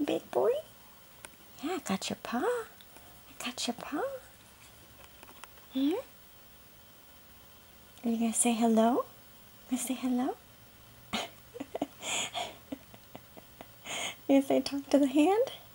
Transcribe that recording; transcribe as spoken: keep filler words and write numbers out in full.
big boy? Yeah, I got your paw. I got your paw. Hmm? Are you going to say hello? Going to say hello? You say talk to the hand?